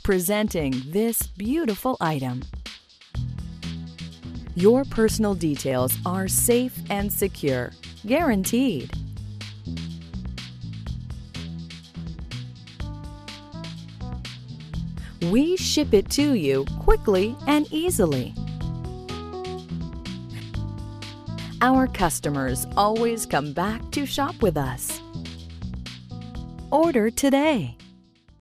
Presenting this beautiful item. Your personal details are safe and secure, guaranteed. We ship it to you quickly and easily. Our customers always come back to shop with us. Order today.